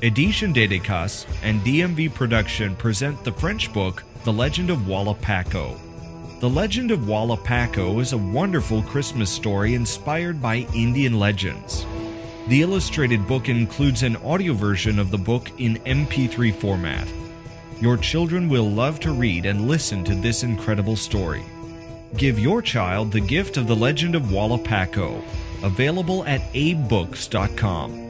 Edition Dédicaces and DMV Production present the French book, The Legend of Wallapaco. The Legend of Wallapaco is a wonderful Christmas story inspired by Indian legends. The illustrated book includes an audio version of the book in MP3 format. Your children will love to read and listen to this incredible story. Give your child the gift of The Legend of Wallapaco, available at abebooks.com.